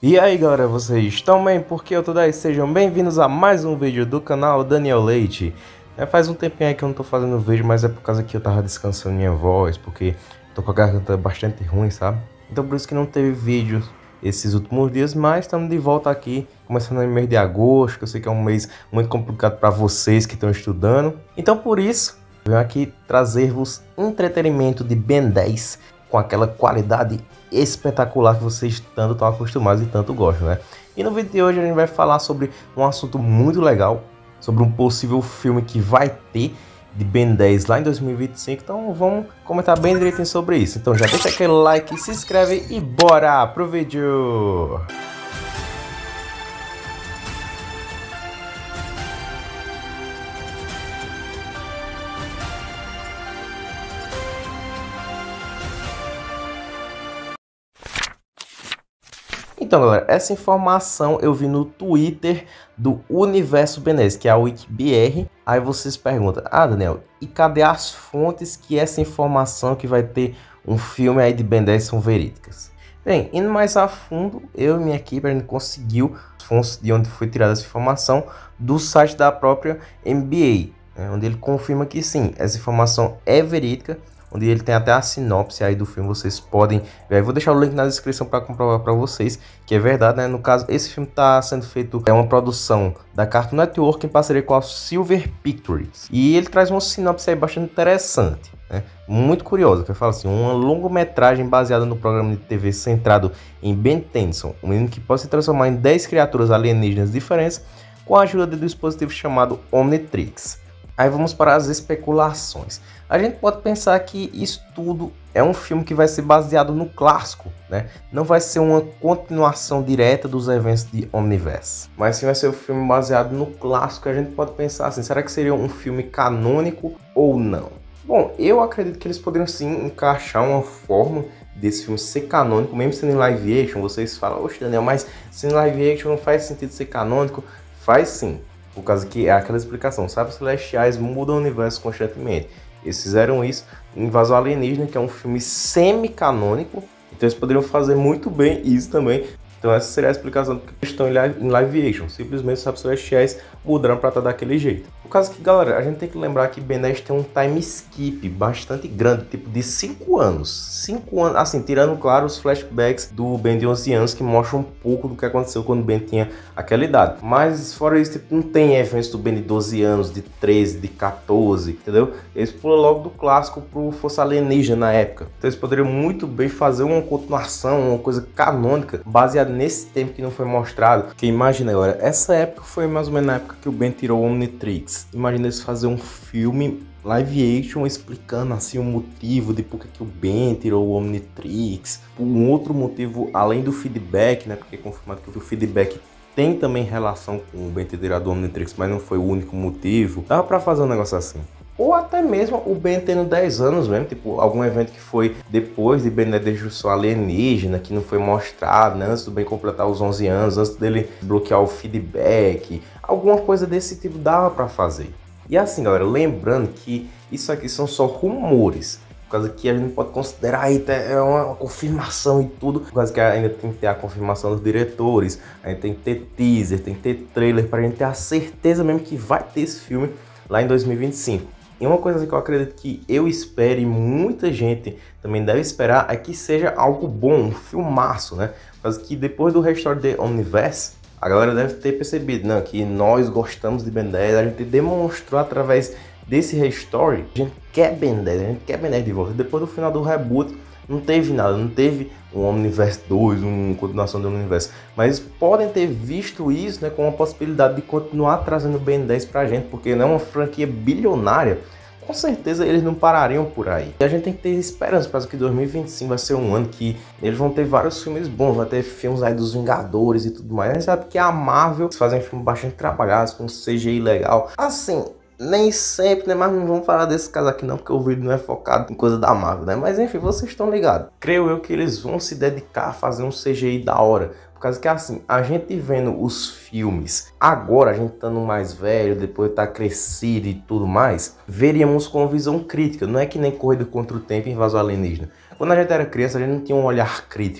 E aí galera, vocês estão bem? Porque eu tô daí, sejam bem-vindos a mais um vídeo do canal Daniel Leite. Faz um tempinho aí que eu não tô fazendo vídeo, mas é por causa que eu tava descansando minha voz, porque tô com a garganta bastante ruim, sabe? Então por isso que não teve vídeo esses últimos dias, mas estamos de volta aqui, começando no mês de agosto, que eu sei que é um mês muito complicado para vocês que estão estudando. Então por isso, eu venho aqui trazer-vos entretenimento de Ben 10, com aquela qualidade espetacular que vocês tanto estão acostumados e tanto gostam, né? E no vídeo de hoje a gente vai falar sobre um assunto muito legal, sobre um possível filme que vai ter de Ben 10 lá em 2025, então vamos comentar bem direitinho sobre isso. Então já deixa aquele like, se inscreve e bora pro vídeo! Então galera, essa informação eu vi no Twitter do Universo Ben 10, que é a WikiBR. Aí vocês perguntam, Daniel, e cadê as fontes que essa informação que vai ter um filme aí de Ben 10 são verídicas? Bem, indo mais a fundo, eu e minha equipe, a gente conseguiu as fontes de onde foi tirada essa informação do site da própria NBA, né, onde ele confirma que sim, essa informação é verídica, onde ele tem até a sinopse aí do filme, vocês podem ver. Eu vou deixar o link na descrição para comprovar para vocês que é verdade, né? No caso, esse filme está sendo feito, é uma produção da Cartoon Network em parceria com a Silver Pictures. E ele traz uma sinopse aí bastante interessante, né? Muito curiosa, que eu falo assim, uma longa-metragem baseada no programa de TV centrado em Ben Tennyson, um menino que pode se transformar em 10 criaturas alienígenas diferentes com a ajuda de um dispositivo chamado Omnitrix. Aí vamos para as especulações. A gente pode pensar que isso tudo é um filme que vai ser baseado no clássico, né? Não vai ser uma continuação direta dos eventos de Omniverse, mas sim vai ser um filme baseado no clássico. A gente pode pensar assim, será que seria um filme canônico ou não? Bom, eu acredito que eles poderiam sim encaixar uma forma desse filme ser canônico, mesmo sendo em live action. Vocês falam, oxe Daniel, mas sendo live action não faz sentido ser canônico? Faz sim. Por causa que é aquela explicação, sabe? Os celestiais mudam o universo constantemente. Eles fizeram isso em Invasão Alienígena, que é um filme semi-canônico. Então eles poderiam fazer muito bem isso também. Então essa seria a explicação porque eles estão em live action. Simplesmente os celestiais mudaram para estar daquele jeito. Por causa que, galera, a gente tem que lembrar que Ben 10 tem um time skip bastante grande, tipo de 5 anos. 5 anos, assim, tirando, claro, os flashbacks do Ben de 11 anos, que mostram um pouco do que aconteceu quando o Ben tinha aquela idade. Mas, fora isso, tipo, não tem eventos do Ben de 12 anos, de 13, de 14, entendeu? Eles pulam logo do clássico pro Força Alienígena na época. Então eles poderiam muito bem fazer uma continuação, uma coisa canônica, baseada nesse tempo que não foi mostrado. Porque imagina agora, essa época foi mais ou menos na época que o Ben tirou o Omnitrix. Imagina eles fazer um filme live action explicando assim o motivo de por que o Ben tirou o Omnitrix, um outro motivo além do feedback, né? Porque é confirmado que o feedback tem também relação com o Ben ter tirado o Omnitrix, mas não foi o único motivo. Dava pra fazer um negócio assim. Ou até mesmo o Ben tendo 10 anos mesmo, tipo, algum evento que foi depois de Ben 10 Destruição Alienígena, que não foi mostrado, né, antes do Ben completar os 11 anos, antes dele bloquear o feedback, alguma coisa desse tipo dava pra fazer. E assim, galera, lembrando que isso aqui são só rumores, por causa que a gente pode considerar aí é uma confirmação e tudo, por causa que ainda tem que ter a confirmação dos diretores, a gente tem que ter teaser, tem que ter trailer, pra gente ter a certeza mesmo que vai ter esse filme lá em 2025. E uma coisa que eu acredito que eu espero e muita gente também deve esperar é que seja algo bom, um filmaço, né? Mas que depois do Restore the Omniverse, a galera deve ter percebido, né, que nós gostamos de Ben 10, a gente demonstrou através desse Restore, a gente quer Ben 10, a gente quer Ben 10 de volta. Depois do final do reboot, não teve nada, não teve um Omniverse 2, uma continuação do Omniverse. Mas podem ter visto isso, né, com a possibilidade de continuar trazendo Ben 10 pra gente, porque não é uma franquia bilionária. Com certeza eles não parariam por aí. E a gente tem que ter esperança, porque que 2025 vai ser um ano que eles vão ter vários filmes bons, vai ter filmes aí dos Vingadores e tudo mais. A gente sabe que a Marvel fazem filmes bastante trabalhados, com CGI legal. Assim, nem sempre, né? Mas não vamos falar desse caso aqui não, porque o vídeo não é focado em coisa da Marvel, né? Mas enfim, vocês estão ligados. Creio eu que eles vão se dedicar a fazer um CGI da hora. Por causa que assim, a gente vendo os filmes, agora a gente estando mais velho, depois de estar crescido e tudo mais, veríamos com visão crítica. Não é que nem Corrida contra o Tempo e Invasão Alienígena. Quando a gente era criança, a gente não tinha um olhar crítico.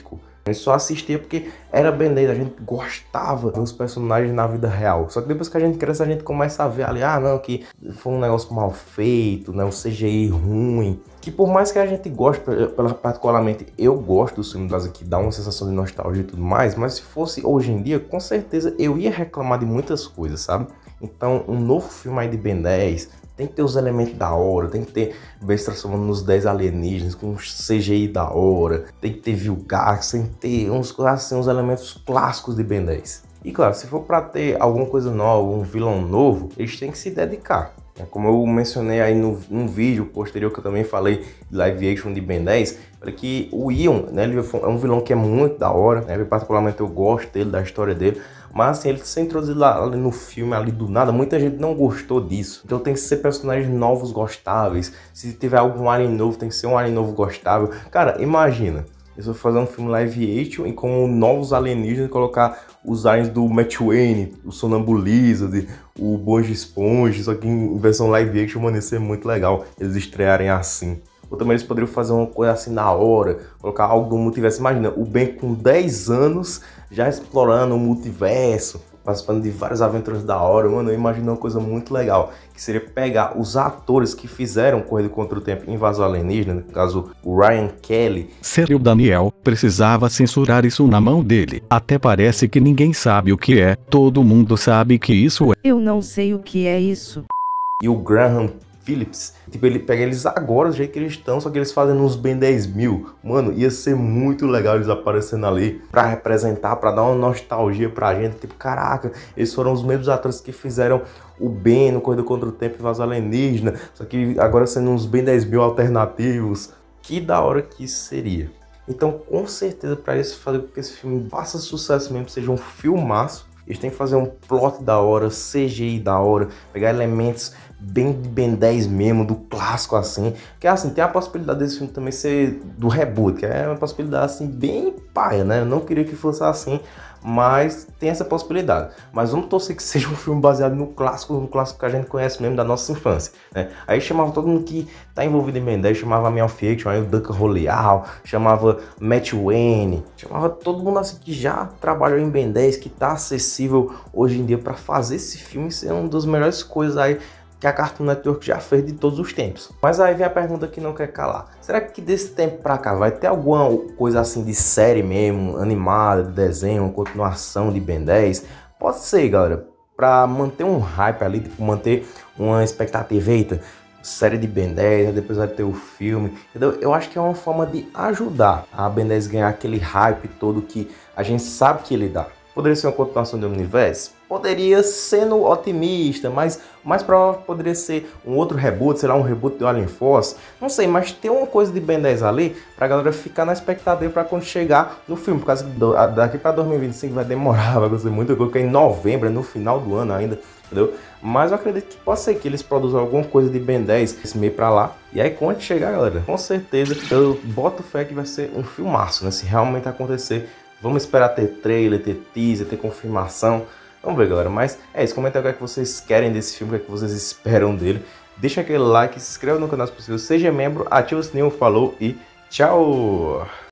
A gente só assistia porque era Ben 10, a gente gostava dos personagens na vida real. Só que depois que a gente cresce, a gente começa a ver ali, ah não, que foi um negócio mal feito, né, um CGI ruim. Que por mais que a gente goste, particularmente eu gosto dos filmes que dá uma sensação de nostalgia e tudo mais, mas se fosse hoje em dia, com certeza eu ia reclamar de muitas coisas, sabe? Então, um novo filme aí de Ben 10 tem que ter os elementos da hora, tem que ter Besta transformando nos 10 alienígenas com um CGI da hora, tem que ter Vilgax, tem que ter uns elementos clássicos de Ben 10. E claro, se for para ter alguma coisa nova, um vilão novo, eles têm que se dedicar. Como eu mencionei aí num vídeo posterior que eu também falei de live action de Ben 10, falei que o Ion, né, ele é um vilão que é muito da hora, né, particularmente eu gosto dele, da história dele, mas assim, ele se introduziu ali no filme, ali do nada, muita gente não gostou disso. Então tem que ser personagens novos gostáveis, se tiver algum alien novo, tem que ser um alien novo gostável. Cara, imagina, eles vão fazer um filme live action e com novos alienígenas colocar os aliens do Matt Wayne, o Sonambulizard, o Bonge Esponja, só que em versão live action, mano, ia ser muito legal eles estrearem assim. Ou também eles poderiam fazer uma coisa assim na hora, colocar algo do multiverso. Imagina, o Ben com 10 anos já explorando o multiverso, participando de várias aventuras da hora. Mano, eu imagino uma coisa muito legal, que seria pegar os atores que fizeram Corrida contra o Tempo Invasão Alienígena, no caso o Ryan Kelly. Sério, Daniel, precisava censurar isso na mão dele. Até parece que ninguém sabe o que é, todo mundo sabe que isso é. Eu não sei o que é isso. E o Graham Phillips, tipo, ele pega eles agora do jeito que eles estão, só que eles fazem uns Ben 10 mil. Mano, ia ser muito legal eles aparecendo ali pra representar, pra dar uma nostalgia pra gente. Tipo, caraca, eles foram os mesmos atores que fizeram o Ben no Corrida contra o Tempo e Invasão Alienígena, só que agora sendo uns Ben 10 mil alternativos. Que da hora que isso seria. Então, com certeza, pra eles fazer com que esse filme faça sucesso mesmo, seja um filmaço, eles têm que fazer um plot da hora, CGI da hora, pegar elementos bem de Ben 10 mesmo, do clássico assim. Que assim, tem a possibilidade desse filme também ser do reboot, que é uma possibilidade assim bem paia, né? Eu não queria que fosse assim, mas tem essa possibilidade. Mas vamos torcer que seja um filme baseado no clássico que a gente conhece mesmo da nossa infância, né? Aí chamava todo mundo que tá envolvido em Ben 10, chamava Mel Fiction, aí o Duncan Roleal, chamava Matt Wayne, chamava todo mundo assim que já trabalhou em Ben 10, que tá acessível hoje em dia para fazer esse filme ser uma das melhores coisas aí que a Cartoon Network já fez de todos os tempos. Mas aí vem a pergunta que não quer calar. Será que desse tempo pra cá vai ter alguma coisa assim de série mesmo, animada, de desenho, uma continuação de Ben 10? Pode ser, galera. Pra manter um hype ali, tipo, manter uma expectativa. Eita, série de Ben 10, depois vai ter o filme, entendeu? Eu acho que é uma forma de ajudar a Ben 10 ganhar aquele hype todo que a gente sabe que ele dá. Poderia ser uma continuação do universo? Poderia, sendo otimista, mas o mais provável poderia ser um outro reboot, sei lá, um reboot do Alien Force. Não sei, mas tem uma coisa de Ben 10 ali pra galera ficar na expectativa pra quando chegar no filme. Por causa que daqui pra 2025 vai demorar, vai acontecer muita coisa, porque é em novembro, é no final do ano ainda, entendeu? Mas eu acredito que pode ser que eles produzam alguma coisa de Ben 10 esse meio pra lá. E aí quando chegar, galera, com certeza eu boto fé que vai ser um filmaço, né? Se realmente acontecer. Vamos esperar ter trailer, ter teaser, ter confirmação. Vamos ver, galera. Mas é isso. Comenta o que é que vocês querem desse filme, o que é que vocês esperam dele. Deixa aquele like, se inscreva no canal se possível, seja membro, ativa o sininho, falou e tchau!